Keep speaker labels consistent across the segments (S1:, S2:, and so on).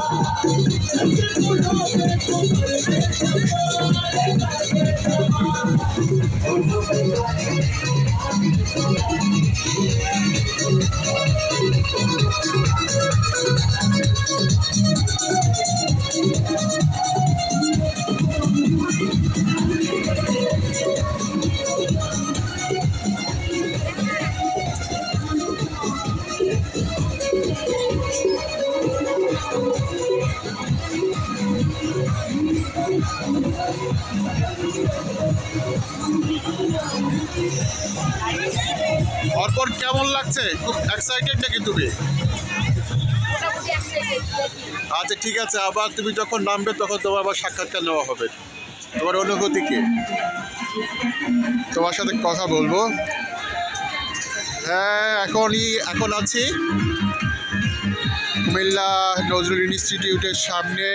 S1: অর্পণ কেমন লাগছে? খুব এক্সাইটেড নাকি তুমি? আচ্ছা ঠিক আছে, আবার তুমি যখন নামবে তখন তোমার আবার সাক্ষাৎকার নেওয়া হবে। তোমার অনুভূতি কি? তোমার সাথে কথা বলবো। হ্যাঁ, এখন আছি কুমিল্লা নজরুল ইনস্টিটিউটের সামনে।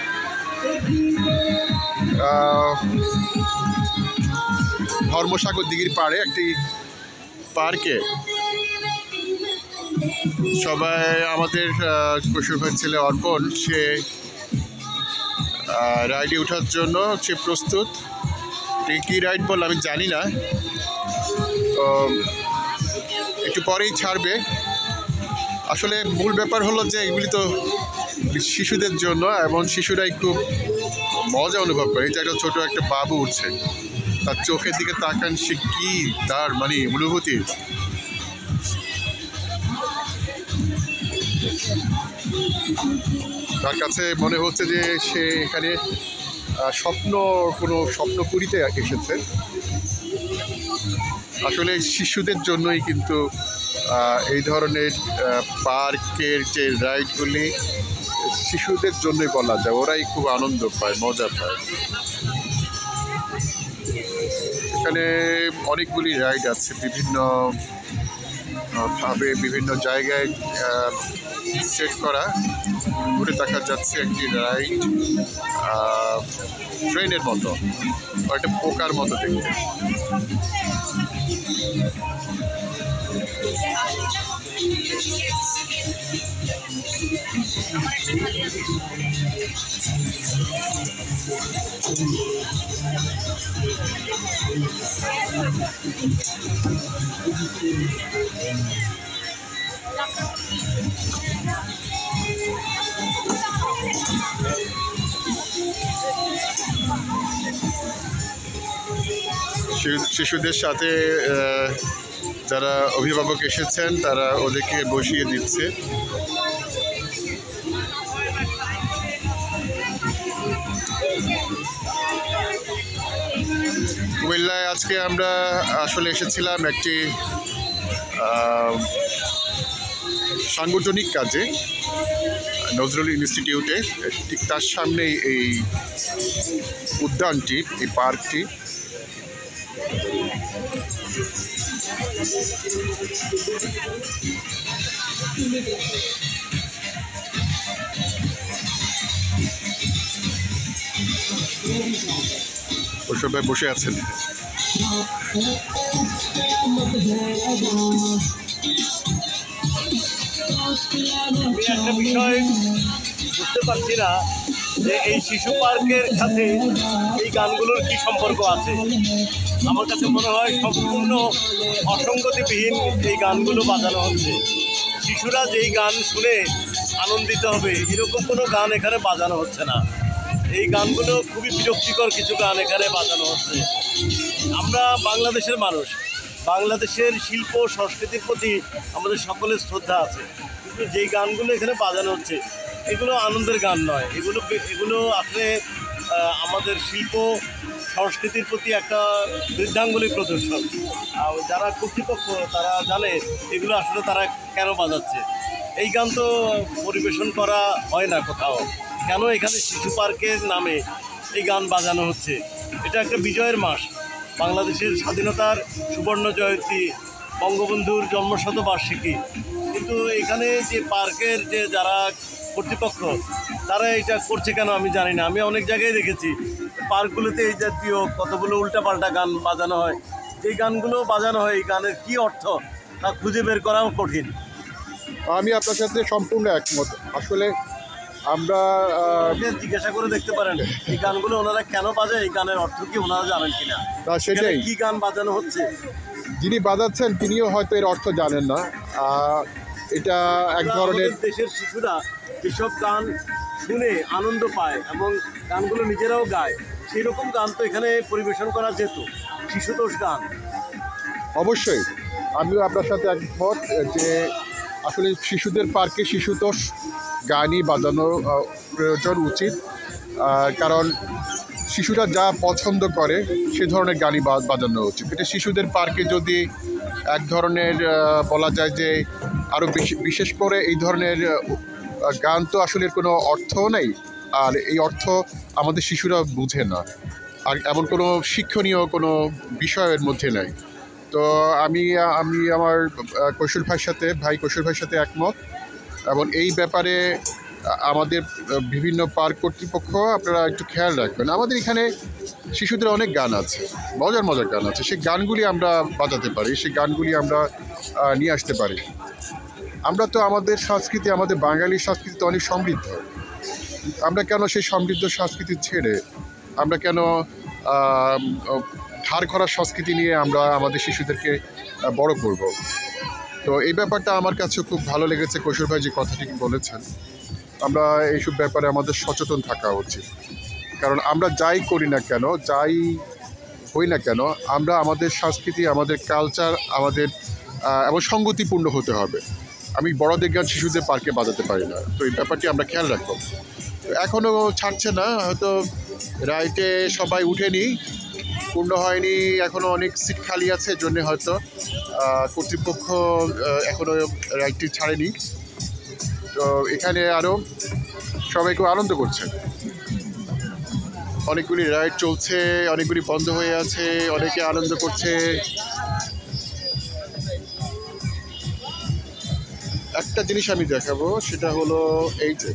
S1: ধর্মসাগর দিঘির পাড়ে একটি পার্কে সবাই আমাদের কৌশল ভাই ছেলে অর্পণ, সে রাইডে ওঠার জন্য সে প্রস্তুত। কী রাইড বল আমি জানি না, একটু পরেই ছাড়বে। আসলে মূল ব্যাপার হলো যে এগুলি তো শিশুদের জন্য, এবং শিশুরাই খুব মজা অনুভব করে। এই যে একটা ছোটো একটা বাবু উঠছে, তার চোখের দিকে তাকান, সে কী তার মানে অনুভূতি। তার কাছে মনে হচ্ছে যে সে এখানে কোনো স্বপ্নপুরীতে এসেছে। আসলে শিশুদের জন্যই কিন্তু এই ধরনের পার্কের যে রাইডগুলি শিশুদের জন্যই বলা যায়, ওরাই খুব আনন্দ পায়, মজা পায়। এখানে অনেকগুলি রাইড আছে, বিভিন্ন ভাবে বিভিন্ন জায়গায় সেট করা। ঘুরে দেখা যাচ্ছে একটি রাইড ট্রেনের মতো, একটা পোকার মতো দেখতে। শিশুদের সাথে যারা অভিভাবক এসেছেন তারা ওদেরকে বসিয়ে দিচ্ছে। কুমিল্লায় আজকে আমরা আসলে এসেছিলাম একটি সাংগঠনিক কাজে, নজরুল ইনস্টিটিউটে। ঠিক তার সামনেই এই উদ্যানটি, এই পার্কটি। সবাই বসে আছেন।
S2: আমি একটা বিষয় বুঝতে পারছি না যে এই শিশু পার্কের সাথে এই গানগুলোর কি সম্পর্ক আছে। আমার কাছে মনে হয় সম্পূর্ণ অসঙ্গতিবিহীন এই গানগুলো বাজানো হচ্ছে। শিশুরা যেই গান শুনে আনন্দিত হবে এরকম কোনো গান এখানে বাজানো হচ্ছে না। এই গানগুলো খুবই বিরক্তিকর কিছু গান এখানে বাজানো হচ্ছে। আমরা বাংলাদেশের মানুষ, বাংলাদেশের শিল্প সংস্কৃতির প্রতি আমাদের সকলের শ্রদ্ধা আছে, কিন্তু যেই গানগুলো এখানে বাজানো হচ্ছে এগুলো আনন্দের গান নয়। এগুলো আসলে আমাদের শিল্প সংস্কৃতির প্রতি একটা বৃদ্ধাঙ্গুলি প্রদর্শন। যারা কর্তৃপক্ষ তারা জানে এগুলো আসলে তারা কেন বাজাচ্ছে। এই গান তো পরিবেশন করা হয় না কোথাও, কেন এখানে শিশু পার্কের নামে এই গান বাজানো হচ্ছে? এটা একটা বিজয়ের মাস, বাংলাদেশের স্বাধীনতার সুবর্ণ জয়ন্তী, বঙ্গবন্ধুর জন্মশতবার্ষিকী, কিন্তু এখানে যে পার্কের যে যারা কর্তৃপক্ষ তারা এটা করছে কেন আমি জানি না। আমি অনেক জায়গায় দেখেছি পার্কগুলোতে এই জাতীয় কতগুলো উল্টাপাল্টা গান বাজানো হয়। যেই গানগুলো বাজানো হয় এই গানের কী অর্থ তা খুঁজে বের করাও কঠিন।
S1: আমি আপনার সাথে সম্পূর্ণ একমত। আসলে আমরা
S2: জিজ্ঞাসা করে দেখতে পারেন এই গানগুলো ওনারা কেন বাজায়, এই গানের অর্থ কি ওনারা জানেন কিনা,
S1: সেটাই
S2: কি গান বাজানো হচ্ছে।
S1: যিনি বাজাচ্ছেন তিনিও হয়তো এর অর্থ জানেন না। এটা এক ধরনের
S2: দেশের শিশুরা যেসব গান শুনে আনন্দ পায় এবং গানগুলো নিজেরাও গায়, সেই রকম গান তো এখানে পরিবেশন করা যেত, শিশুতোষ গান।
S1: অবশ্যই আমিও আপনার সাথে একমত যে আসলে শিশুদের পার্কে শিশুতোষ গানই বাজানো প্রয়োজন উচিত, কারণ শিশুরা যা পছন্দ করে সে ধরনের গানই বাজানো উচিত। এটা শিশুদের পার্কে যদি এক ধরনের বলা যায় যে আরও বিশেষ করে এই ধরনের গান তো আসলে কোনো অর্থও নেই, আর এই অর্থ আমাদের শিশুরা বুঝে না, আর এমন কোনো শিক্ষণীয় কোনো বিষয়ের মধ্যে নেই। তো আমি আমার কৈশোর ভাইয়ের সাথে একমত, এবং এই ব্যাপারে আমাদের বিভিন্ন পার্ক কর্তৃপক্ষ আপনারা একটু খেয়াল রাখবেন। আমাদের এখানে শিশুদের অনেক গান আছে, মজার গান আছে, সেই গানগুলি আমরা বাজাতে পারি, সেই গানগুলি আমরা নিয়ে আসতে পারি। আমরা তো আমাদের সংস্কৃতি, আমাদের বাঙালি সংস্কৃতি তো অনেক সমৃদ্ধ। আমরা কেন সেই সমৃদ্ধ সংস্কৃতি ছেড়ে আমরা কেন ধার করা সংস্কৃতি নিয়ে আমরা আমাদের শিশুদেরকে বড় করব? তো এই ব্যাপারটা আমার কাছে খুব ভালো লেগেছে কৈশোর ভাই যে কথাটি বলেছেন। আমরা এইসব ব্যাপারে আমাদের সচেতন থাকা উচিত, কারণ আমরা যাই করি না কেন, যাই হই না কেন, আমরা আমাদের সংস্কৃতি, আমাদের কালচার, আমাদের এবং সঙ্গতিপূর্ণ হতে হবে। আমি বড়দের গান শিশুদের পার্কে বাজাতে পারি না, তো এই ব্যাপারটি আমরা খেয়াল রাখবো। এখনও ছাড়ছে না, হয়তো রাইটে সবাই উঠেনি, পূর্ণ হয়নি, এখনও অনেক সিট খালি আছে, জন্যে হয়তো কর্তৃপক্ষ এখনও রাইটটি ছাড়েনি। তো এখানে আরও সবাই খুব আনন্দ করছে, অনেকগুলি রাইড চলছে, অনেকগুলি বন্ধ হয়ে আছে, অনেকে আনন্দ করছে। একটা জিনিস আমি দেখাবো, সেটা হলো এই যে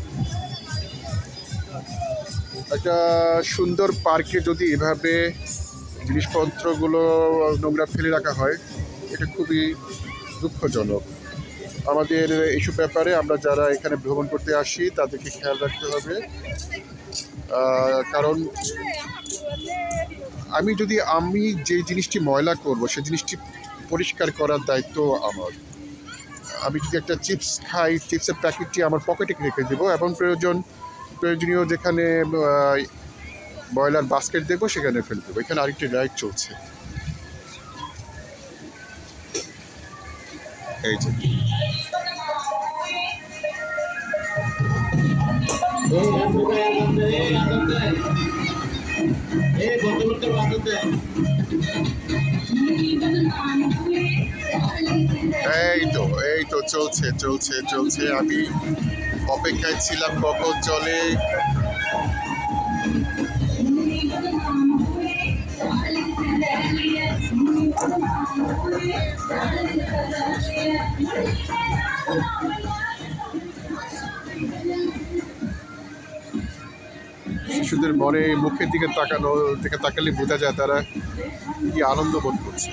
S1: একটা সুন্দর পার্কে যদি এভাবে জিনিসপত্রগুলো নোংরা ফেলে রাখা হয়, এটা খুবই দুঃখজনক। আমাদের এইসব ব্যাপারে আমরা যারা এখানে ভ্রমণ করতে আসি তাদেরকে খেয়াল রাখতে হবে, কারণ আমি যে জিনিসটি ময়লা করব সেই জিনিসটি পরিষ্কার করার দায়িত্ব আমার। আমি যদি একটা চিপস খাই, চিপসের প্যাকেটটি আমার পকেটে রেখে দেবো, এবং প্রয়োজনীয় যেখানে ময়লার বাস্কেট দেখবো সেখানে ফেলে দেবো। এখানে আরেকটি রাইড চলছে, এই যে এই তো চলছে। আমি অপেক্ষায় ছিলাম কখন চলে। শিশুদের মনে মুখের দিকে তাকালে বোঝা যায় তারা কি আনন্দ বোধ করছে।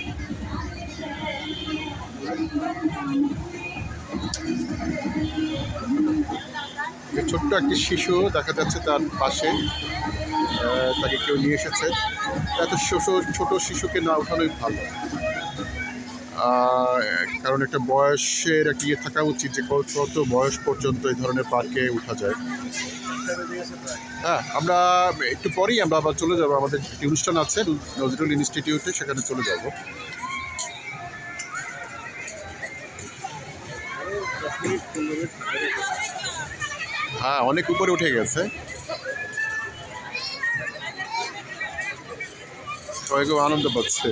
S1: ছোট্ট একটি শিশু দেখা যাচ্ছে, তার পাশে তাকে কেউ নিয়ে এসেছে। এত ছোট শিশুকে না ওঠানোই ভালো, কারণ একটা বয়সের একটা ইয়ে থাকা উচিত যে কত বয়স পর্যন্ত এই ধরনের পার্কে উঠা যায়। হ্যাঁ, আমরা একটু পরেই আমরা আবার চলে যাব, আমাদের একটি অনুষ্ঠান আছে নজরুল ইনস্টিটিউটে, সেখানে চলে যাব। হ্যাঁ, অনেক উপরে উঠে গেছে, সবাই খুব আনন্দ পাচ্ছে।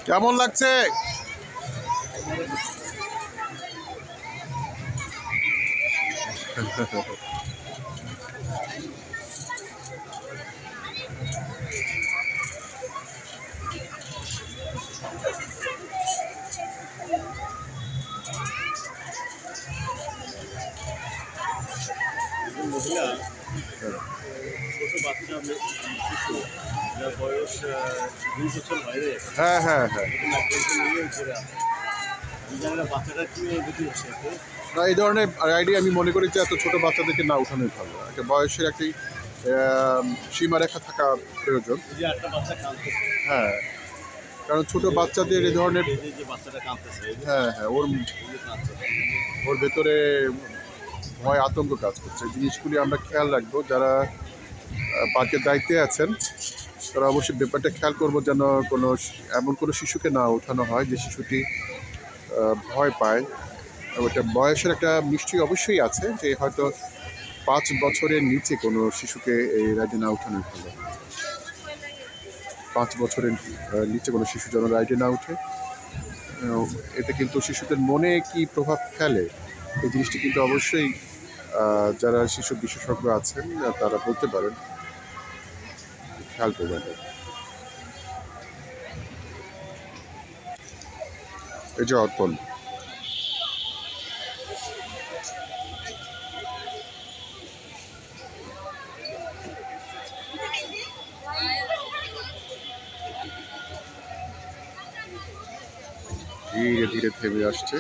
S1: কেমন লাগছে?
S2: মহিলা ছোট বাচ্চা শিশু যার বয়স 2 বছর বাইরে
S1: হ্যাঁ হ্যাঁ হ্যাঁ,
S2: নিয়ে উপরে আসে। আমি জানি না বাচ্চাটা কি যদি হচ্ছে
S1: না এই ধরনের আইডিয়া আমি মনে করি যে এত ছোট বাচ্চাদেরকে না উঠানোই ভালো। একটা বয়সের একটি সীমারেখা থাকা প্রয়োজন।
S2: যে একটা বাচ্চা কাঁদতেছে,
S1: হ্যাঁ, কারণ ছোট বাচ্চাদের এই ধরনের,
S2: এই যে বাচ্চাটা কাঁদতেছে,
S1: হ্যাঁ হ্যাঁ, ওর ভেতরে ভয় আতঙ্ক কাজ করছে। এই জিনিসগুলি আমরা খেয়াল রাখবো। যারা পার্কের দায়িত্বে আছেন তারা অবশ্যই ব্যাপারটা খেয়াল করবো যেন এমন কোনো শিশুকে না ওঠানো হয় যে শিশুটি ভয় পায়। ওটা বয়সের একটা নিশ্চয়ই অবশ্যই আছে যে হয়তো 5 বছরের নিচে কোনো শিশুকে এই রাইডে না ওঠানোই ভালো। 5 বছরের নিচে কোনো শিশু যেন রাইডে না উঠে। এতে কিন্তু শিশুদের মনে কি প্রভাব ফেলে এই জিনিসটি কিন্তু অবশ্যই যারা শিশু বিশেষজ্ঞ আছেন তারা বলতে পারেন, খেয়াল করবেন। এই যে অর্পণ, ধীরে ধীরে থেমে আসছে।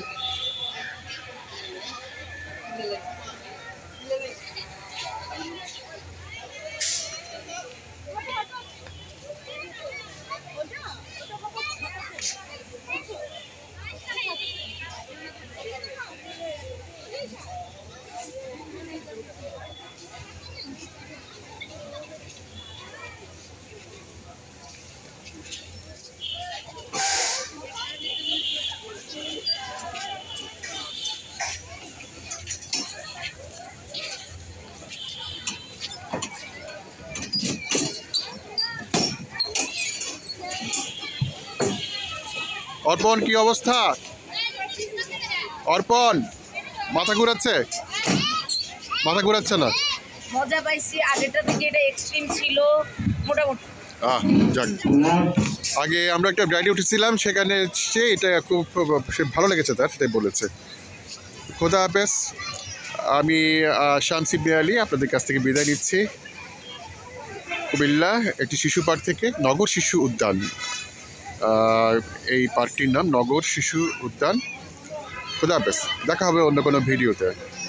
S1: অর্পণ, কি অবস্থা? অর্পণ, মাথা ঘুরাচ্ছে? মাথা ঘুরাচ্ছে না?
S3: মজা পাইছি, আগেরটা থেকে এটা এক্সট্রিম ছিল মোটামুটি।
S1: যাক, আগে আমরা একটা রাইডে উঠেছিলাম, সেখানে সে এটা খুব সে ভালো লেগেছে তার, সেটাই বলেছে। খোদা হাফেজ। আমি শামসি বেয়ালি আপনাদের কাছ থেকে বিদায় নিচ্ছি কুমিল্লা একটি শিশু পার্ক থেকে, নগর শিশু উদ্যান। এই পার্কটির নাম নগর শিশু উদ্যান। খোদা হাফেজ, দেখা হবে অন্য কোনো ভিডিওতে।